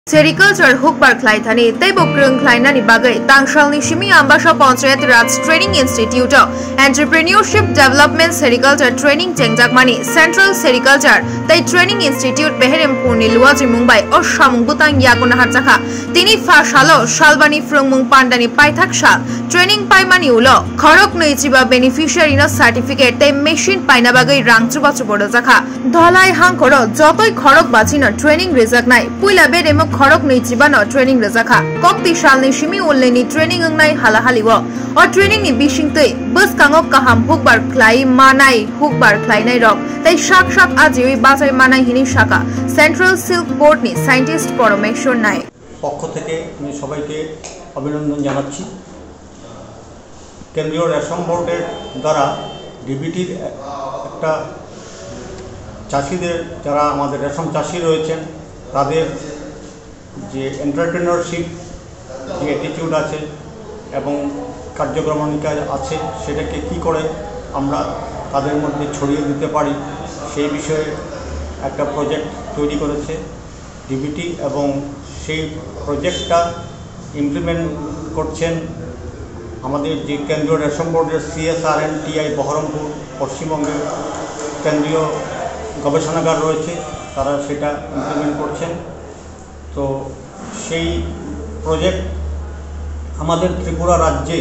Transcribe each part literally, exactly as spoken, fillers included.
Sericulture hukbar khlaithani teibo krung khlainani bagai tangsalni shimi ambasha panchayat raj training institute entrepreneurship development sericulture training jengjakmani central sericulture tai training institute beherem purni luaji mumbai o samung butang yakuna harjaka tini fa salo salbani frungmung pandani paithak sal training paimani ulo khorok noichiba beneficiary no certificate tai machine paina bagai rangchuba chubodo jaka dhalai hangkoro jotoi khorok bachino training rizak nai puila beremo khorok nei jibano training rezakha kokti salni shimi ulleni training ngai halahaliwo o training ni bisingtei bus kangok kaham hukbar khlai manai hukbar khlai nai rok tai shak shak ajiwi bazai manai hini shaka central silk board ni scientist পরমেশ্বর নাই পক্ষ থেকে আমি সবাইকে অভিনন্দন জানাচ্ছি। কেন্দ্রীয় রেশম বোর্ডের দ্বারা ডিবিটির একটা চাষিদের যারা আমাদের রেশম চাষি রয়েছেন তাদের যে এন্টারপ্রেনারশিপ যে অ্যাটিটিউড আছে এবং কার্যক্রমণিকা আছে সেটাকে কি করে আমরা তাদের মধ্যে ছড়িয়ে দিতে পারি সেই বিষয়ে একটা প্রজেক্ট তৈরি করেছে ডিবিটি এবং সেই প্রজেক্টটা ইমপ্লিমেন্ট করছেন আমাদের যে কেন্দ্রীয় রেশম বোর্ডের সিএসআরএনটিআই বহরমপুর পশ্চিমবঙ্গের কেন্দ্রীয় গবেষণাগার রয়েছে তারা সেটা ইমপ্লিমেন্ট করছেন। তো সেই প্রজেক্ট আমাদের ত্রিপুরা রাজ্যে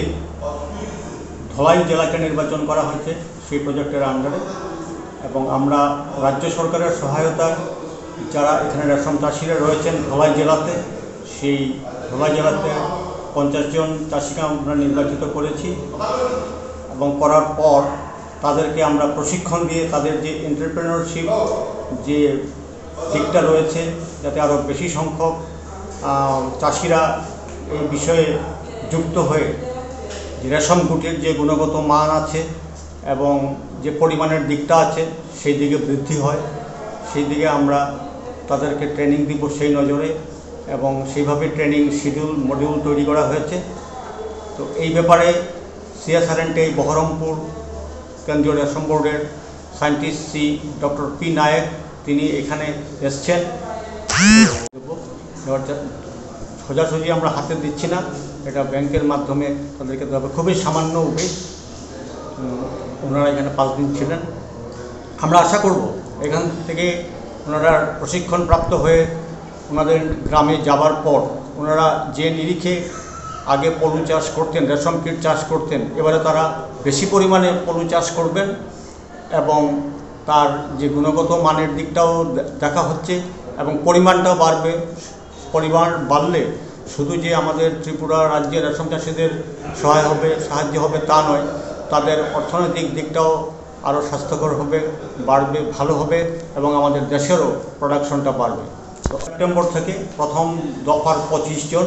ধলাই জেলাকে নির্বাচন করা হয়েছে সেই প্রজেক্টের আন্ডারে এবং আমরা রাজ্য সরকারের সহায়তায় যারা এখানে রেশম চাষিরা রয়েছেন ধলাই জেলাতে সেই ধলাই জেলাতে পঞ্চাশ জন চাষিকে আমরা নির্বাচিত করেছি এবং করার পর তাদেরকে আমরা প্রশিক্ষণ দিয়ে তাদের যে এন্টারপ্রেনারশিপ যে দিকটা রয়েছে যাতে আরও বেশি সংখ্যক চাষিরা এই বিষয়ে যুক্ত হয়ে যে রেশম গুটির যে গুণগত মান আছে এবং যে পরিমাণের দিকটা আছে সেই দিকে বৃদ্ধি হয় সেই দিকে আমরা তাদেরকে ট্রেনিং দিব সেই নজরে এবং সেইভাবে ট্রেনিং শিডিউল মডিউল তৈরি করা হয়েছে। তো এই ব্যাপারে সিএসআরএনটিআই বহরমপুর কেন্দ্রীয় রেশম বোর্ডের scientist C doctor P Nayak তিনি এখানে এসছেন। সোজাসুজি আমরা হাতে দিচ্ছি না, এটা ব্যাংকের মাধ্যমে তাদেরকে দেওয়া হবে খুবই সামান্য উপায়। ওনারা এখানে পাঁচ দিন ছিলেন। আমরা আশা করব এখান থেকে ওনারা প্রশিক্ষণ প্রাপ্ত হয়ে ওনাদের গ্রামে যাবার পর ওনারা যে নিরিখে আগে পলু চাষ করতেন রেশম কীট চাষ করতেন এবারে তারা বেশি পরিমাণে পলু চাষ করবেন এবং তার যে গুণগত মানের দিকটাও দেখা হচ্ছে এবং পরিমাণটাও বাড়বে। পরিমাণ বাড়লে শুধু যে আমাদের ত্রিপুরা রাজ্যের রেশম চাষিদের সহায় হবে সাহায্য হবে তা নয়, তাদের অর্থনৈতিক দিকটাও আরও স্বাস্থ্যকর হবে বাড়বে ভালো হবে এবং আমাদের দেশেরও প্রোডাকশনটা বাড়বে। সেপ্টেম্বর থেকে প্রথম দফার পঁচিশ জন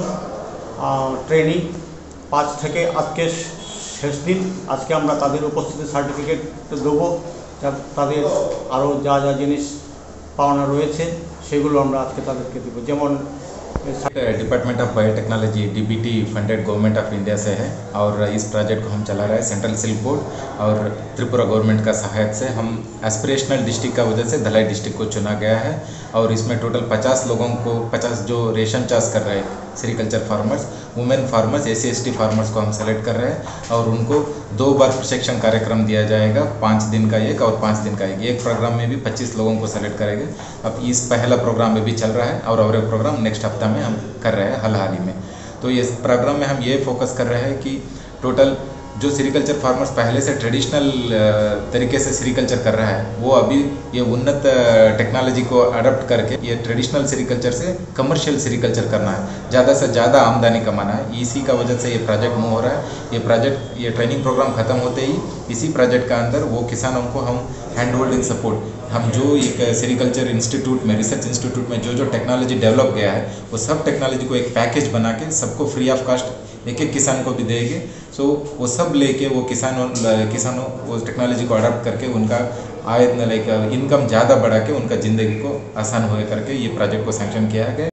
ট্রেনিং পাঁচ থেকে আজকে শেষ দিন আজকে আমরা তাদের উপস্থিতি সার্টিফিকেট দেবো তাদের আরও যা যা জিনিস পাওনা রয়েছে সেগুলো আমরা আজকে তাদেরকে দেবো। যেমন department of biotechnology DBT funded government of India से है और इस प्रोजेक्ट को हम चला रहे हैं सेंट्रल सिल्क बोर्ड और त्रिपुरा गवर्नमेंट का सहायता से। हम एस्पिरेशनल डिस्ट्रिक्ट का वजह से धलाई डिस्ट्रिक्ट को चुना गया है और इसमें टोटल पचास लोगों को पचास जो रेशम चाष कर रहे हैं sericulture farmers women farmers S C S T farmers को हम सेलेक्ट कर रहे हैं और उनको दो बार प्रशिक्षण कार्यक्रम दिया जाएगा, पाँच दिन का एक और पाँच दिन का एक। एक प्रोग्राम में भी पच्चीस लोगों को सेलेक्ट करेंगे। अब इस पहला प्रोग्राम में भी चल रहा है और और एक प्रोग्राम नेक्स्ट हफ्ता में हम कर रहे हैं हाल हाल ही में। तो इस प्रोग्राम में हम ये फोकस कर रहे हैं कि टोटल जो सेरिकल्चर फार्मर्स पहले से ट्रेडिशनल तरीके से सेरिकल्चर कर रहा है वो अभी ये उन्नत टेक्नोलॉजी को अडॉप्ट करके ये ट्रेडिशनल सेरिकल्चर से कमर्शियल सेरिकल्चर करना है, ज़्यादा से ज़्यादा आमदनी कमाना है। इसी का वजह से ये प्रोजेक्ट मूव हो रहा है। ये प्रोजेक्ट ये ट्रेनिंग प्रोग्राम ख़त्म होते ही इसी प्रोजेक्ट का अंदर वो किसानों को हम हैंड होल्डिंग सपोर्ट हम जो एक सेरिकल्चर इंस्टीट्यूट में रिसर्च इंस्टीट्यूट में जो जो टेक्नोलॉजी डेवलप गया है वो सब टेक्नोलॉजी को एक पैकेज बना के सबको फ्री ऑफ कास्ट एक एक किसान को भी देंगे। सो वो सब लेके वो किसानों किसानों वो टेक्नोलॉजी को अडॉप्ट करके उनका आय लाइक इनकम ज़्यादा बढ़ा के उनका ज़िंदगी को आसान हो करके ये प्रोजेक्ट को सैंक्शन किया है।